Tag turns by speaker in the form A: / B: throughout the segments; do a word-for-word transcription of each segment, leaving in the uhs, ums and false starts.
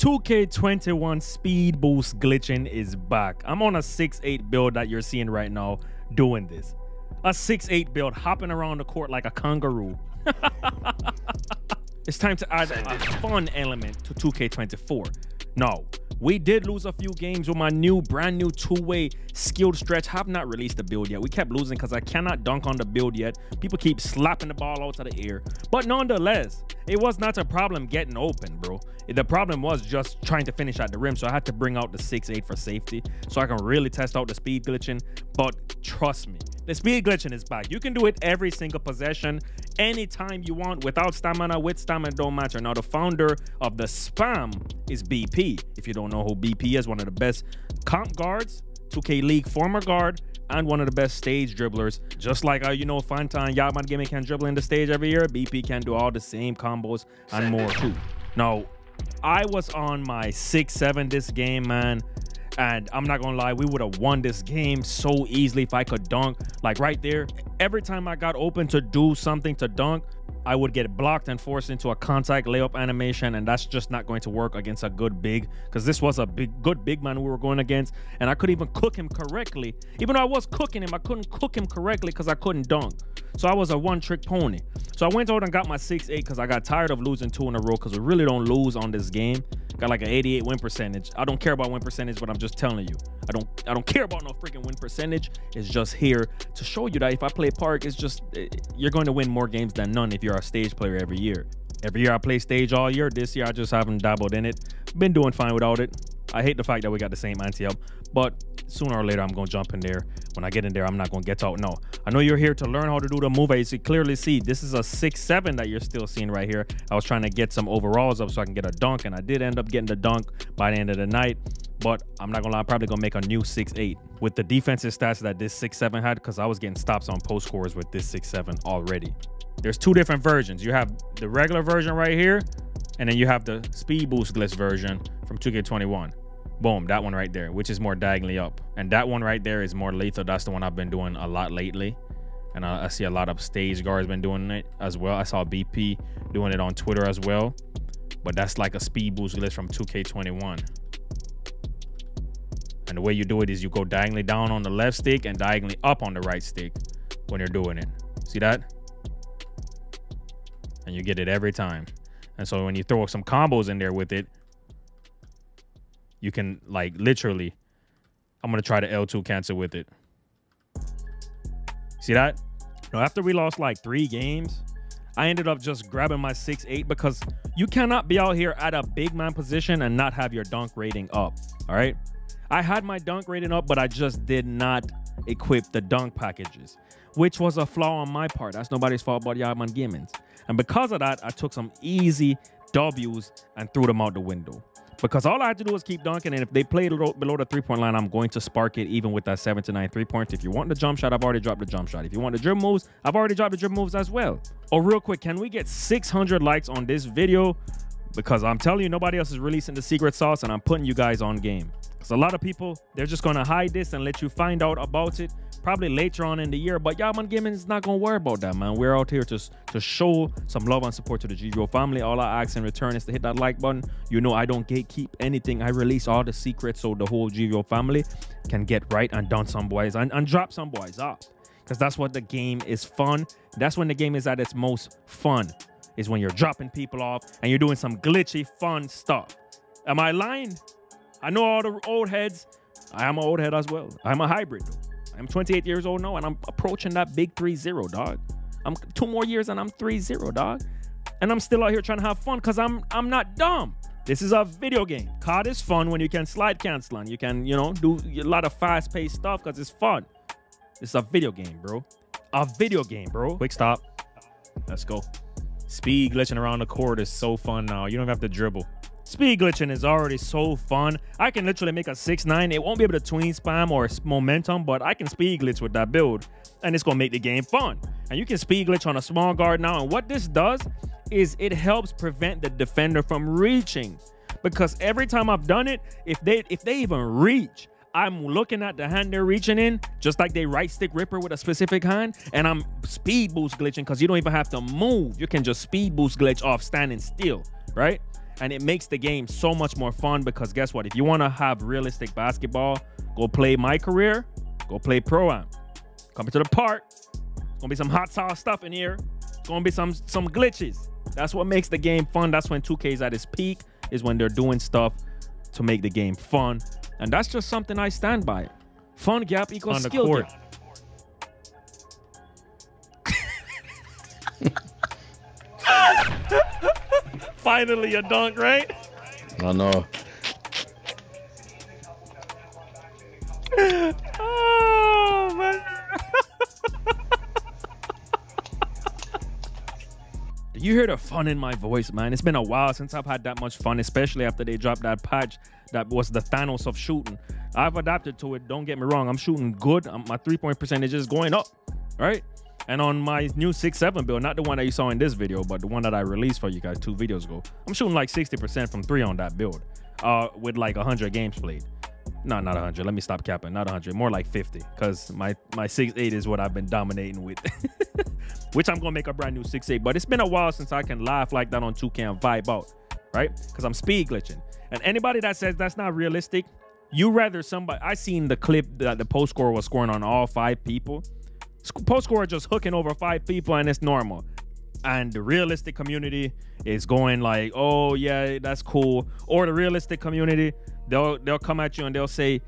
A: two K twenty-one speed boost glitching is back. I'm on a six eight build that you're seeing right now doing this. A six eight build hopping around the court like a kangaroo. It's time to add a fun element to two K twenty-four. Now, we did lose a few games with my new brand new two-way skilled stretch. Have not released the build yet. We kept losing because I cannot dunk on the build yet. People keep slapping the ball out of the air. But nonetheless, it was not a problem getting open, bro. The problem was just trying to finish at the rim. So I had to bring out the six eight for safety so I can really test out the speed glitching. But trust me, the speed glitching is back. You can do it every single possession, anytime you want, without stamina, with stamina, don't matter. Now, the founder of the spam is B P. If you don't know who B P is, one of the best comp guards, two K League former guard, and one of the best stage dribblers. Just like, uh, you know, Fantan Yatman Gaming can dribble in the stage every year, B P can do all the same combos and more too. Now, I was on my six seven this game, man. And I'm not gonna lie, we would have won this game so easily if I could dunk. Like right there, every time I got open to do something to dunk, I would get blocked and forced into a contact layup animation, and that's just not going to work against a good big, because this was a big, good big man we were going against, and I couldn't even cook him correctly. Even though I was cooking him, I couldn't cook him correctly because I couldn't dunk. So I was a one-trick pony. So I went out and got my six eight because I got tired of losing two in a row, because we really don't lose on this game. Got like an eighty-eight win percentage. I don't care about win percentage, but I'm just telling you. I don't I don't care about no freaking win percentage. It's just here to show you that if I play Park, it's just, you're going to win more games than none if you're a stage player every year. Every year I play stage all year. This year I just haven't dabbled in it. Been doing fine without it. I hate the fact that we got the same anti-up, but sooner or later I'm going to jump in there. When I get in there, I'm not going to get out. No, I know you're here to learn how to do the move. As you clearly see, this is a six seven that you're still seeing right here. I was trying to get some overalls up so I can get a dunk, and I did end up getting the dunk by the end of the night. But I'm not going to lie, I'm probably going to make a new six eight with the defensive stats that this six seven had, because I was getting stops on post scores with this six seven already. There's two different versions. You have the regular version right here, and then you have the speed boost glitch version from two K twenty-one. Boom, that one right there, which is more diagonally up. And that one right there is more lethal. That's the one I've been doing a lot lately. And I, I see a lot of stage guards been doing it as well. I saw B P doing it on Twitter as well. But that's like a speed boost glitch from two K twenty-one. And the way you do it is you go diagonally down on the left stick and diagonally up on the right stick when you're doing it. See that? And you get it every time. And so when you throw some combos in there with it, you can, like, literally, I'm going to try the L two cancel with it. See that? Now, after we lost like three games, I ended up just grabbing my six eight, because you cannot be out here at a big man position and not have your dunk rating up. All right. I had my dunk rating up, but I just did not equip the dunk packages, which was a flaw on my part. That's nobody's fault but Yatman Gaming's. And because of that, I took some easy W's and threw them out the window. Because all I had to do was keep dunking, and if they played below the three-point line, I'm going to spark it even with that seven to nine three-points. If you want the jump shot, I've already dropped the jump shot. If you want the dribble moves, I've already dropped the dribble moves as well. Oh, real quick, can we get six hundred likes on this video? Because I'm telling you, nobody else is releasing the secret sauce, and I'm putting you guys on game. Because a lot of people, they're just going to hide this and let you find out about it probably later on in the year. But Yatman Gaming is not going to worry about that, man. We're out here to, to show some love and support to the G V O family. All I ask in return is to hit that like button. You know I don't gatekeep anything. I release all the secrets so the whole G V O family can get right and done some boys and, and drop some boys off. Because that's what the game is fun. That's when the game is at its most fun, is when you're dropping people off and you're doing some glitchy, fun stuff. Am I lying? I know all the old heads. I am an old head as well. I'm a hybrid, though. I'm twenty-eight years old now, and I'm approaching that big three zero, dog. I'm two more years, and I'm three zero, dog. And I'm still out here trying to have fun, because I'm I'm not dumb. This is a video game. C O D is fun when you can slide cancel, and you can, you know, do a lot of fast-paced stuff, because it's fun. It's a video game, bro. A video game, bro. Quick stop. Let's go. Speed glitching around the court is so fun now. You don't even have to dribble. Speed glitching is already so fun. I can literally make a six nine. It won't be able to tween spam or momentum, but I can speed glitch with that build, and it's going to make the game fun. And you can speed glitch on a small guard now, and what this does is it helps prevent the defender from reaching, because every time I've done it, if they if they even reach, I'm looking at the hand they're reaching in, just like they right stick ripper with a specific hand, and I'm speed boost glitching, because you don't even have to move. You can just speed boost glitch off standing still, right? And it makes the game so much more fun because guess what? If you want to have realistic basketball, go play My Career, go play Pro-Am. Come to the park. It's gonna be some hot sauce stuff in here. It's gonna be some some glitches. That's what makes the game fun. That's when two K is at its peak, is when they're doing stuff to make the game fun. And that's just something I stand by. Fun gap equals skill gap. Finally a dunk, right?
B: I know.
A: Oh, man. Do you hear the fun in my voice, man? It's been a while since I've had that much fun, especially after they dropped that patch that was the Thanos of shooting. I've adapted to it. Don't get me wrong. I'm shooting good. I'm, my three-point percentage is going up, right? And on my new six seven build, not the one that you saw in this video, but the one that I released for you guys two videos ago, I'm shooting like sixty percent from three on that build uh, with like one hundred games played. No, not one hundred. Let me stop capping. Not one hundred. More like fifty because my, my six eight is what I've been dominating with, which I'm going to make a brand new six eight. But it's been a while since I can laugh like that on two K and vibe out, right? Because I'm speed glitching. And anybody that says that's not realistic, you rather somebody... I seen the clip that the post scorer was scoring on all five people. Post scorer just hooking over five people and it's normal. And the realistic community is going like, oh yeah, that's cool. Or the realistic community, they'll they'll come at you and they'll say,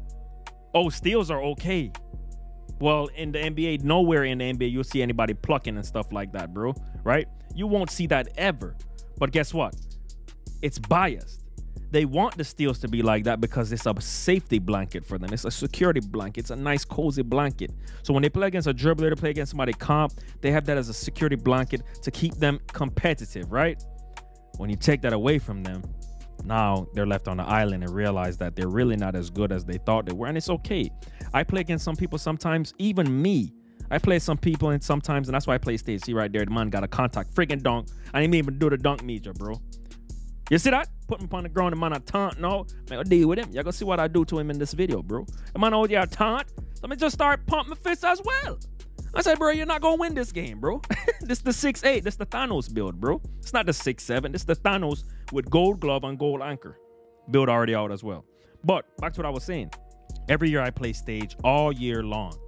A: oh, steals are okay. Well, in the N B A, nowhere in the N B A you'll see anybody plucking and stuff like that, bro. Right? You won't see that ever. But guess what? It's biased. They want the steals to be like that because it's a safety blanket for them. It's a security blanket. It's a nice, cozy blanket. So when they play against a dribbler, they play against somebody comp, they have that as a security blanket to keep them competitive, right? When you take that away from them, now they're left on the island and realize that they're really not as good as they thought they were. And it's okay. I play against some people sometimes, even me. I play some people and sometimes, and that's why I play stage. See right there, the man got a contact freaking dunk. I didn't even do the dunk meter, bro. You see that? Put him upon the ground, the man a taunt. No, man, I'll deal with him. Y'all gonna see what I do to him in this video, bro. The man out there taunt. Let me just start pumping my fists as well. I said, bro, you're not gonna win this game, bro. This the six eight. This the Thanos build, bro. It's not the six seven. This the Thanos with gold glove and gold anchor. Build already out as well. But back to what I was saying. Every year I play stage all year long.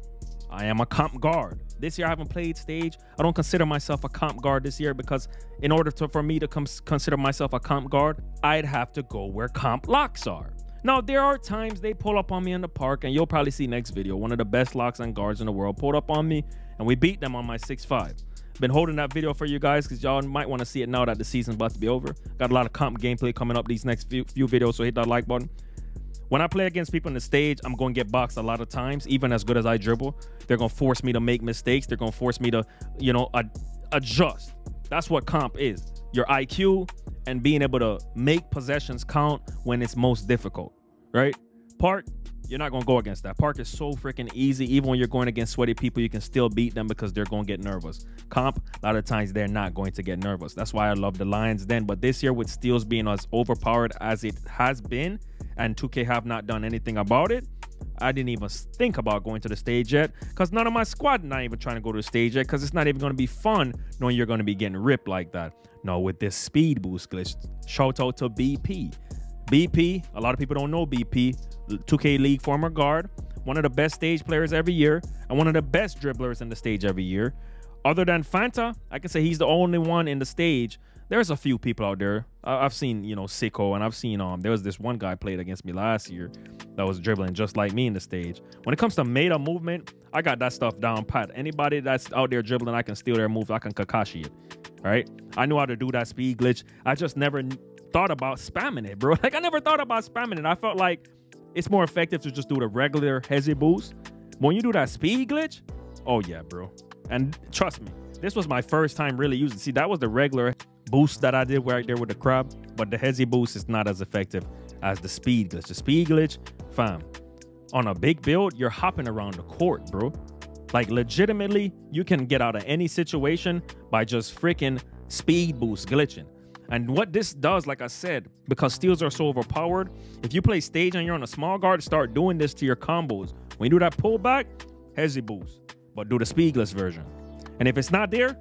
A: I am a comp guard. This year I haven't played stage. I don't consider myself a comp guard this year because in order to, for me to come consider myself a comp guard, I'd have to go where comp locks are. Now, there are times they pull up on me in the park, and you'll probably see next video, one of the best locks and guards in the world pulled up on me, and we beat them on my six five. Been holding that video for you guys because y'all might want to see it now that the season's about to be over. Got a lot of comp gameplay coming up these next few, few videos, so hit that like button. When I play against people in the stage, I'm going to get boxed a lot of times, even as good as I dribble. They're going to force me to make mistakes. They're going to force me to, you know, ad adjust. That's what comp is. Your I Q and being able to make possessions count when it's most difficult, right? Park, you're not going to go against that. Park is so freaking easy. Even when you're going against sweaty people, you can still beat them because they're going to get nervous. Comp, a lot of times they're not going to get nervous. That's why I love the Lions then. But this year with steals being as overpowered as it has been, and two K have not done anything about it, I didn't even think about going to the stage yet because none of my squad not even trying to go to the stage yet because it's not even going to be fun knowing you're going to be getting ripped like that. No, with this speed boost glitch, shout out to B P. B P, a lot of people don't know B P, two K League former guard, one of the best stage players every year and one of the best dribblers in the stage every year. Other than Fanta, I can say he's the only one in the stage. There's a few people out there. I've seen, you know, Sicko, and I've seen, um, there was this one guy played against me last year that was dribbling just like me in the stage. When it comes to meta movement, I got that stuff down pat. Anybody that's out there dribbling, I can steal their moves. I can Kakashi it, right? I knew how to do that speed glitch. I just never thought about spamming it, bro. Like, I never thought about spamming it. I felt like it's more effective to just do the regular hezzy boost. When you do that speed glitch, oh, yeah, bro. And trust me, this was my first time really using. See, that was the regular boost that I did right there with the crab, but the hezzy boost is not as effective as the speed glitch. The speed glitch, fam, on a big build, you're hopping around the court, bro. Like, legitimately, you can get out of any situation by just freaking speed boost glitching. And what this does, like I said, because steals are so overpowered, if you play stage and you're on a small guard, start doing this to your combos. When you do that pullback, hezzy boost, but do the speed glitch version. And if it's not there,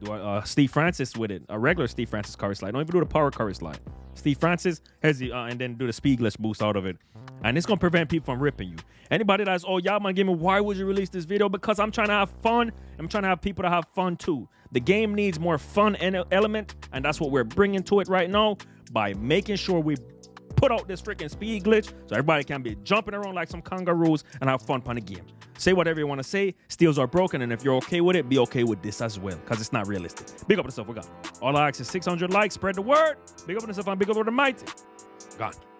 A: Do a uh, Steve Francis with it, a regular Steve Francis curry slide. Don't even do the power curry slide. Steve Francis has the, uh, and then do the speed glitch boost out of it. And it's going to prevent people from ripping you. Anybody that's, oh, y'all man, give me, why would you release this video? Because I'm trying to have fun. I'm trying to have people to have fun too. The game needs more fun element, and that's what we're bringing to it right now by making sure we put out this freaking speed glitch so everybody can be jumping around like some kangaroos and have fun on the game. Say whatever you want to say. Steals are broken, and if you're okay with it, be okay with this as well, because it's not realistic. Big up on yourself. We got all I ask is six hundred likes. Spread the word. Big up on yourself and big up on the mighty. Gone.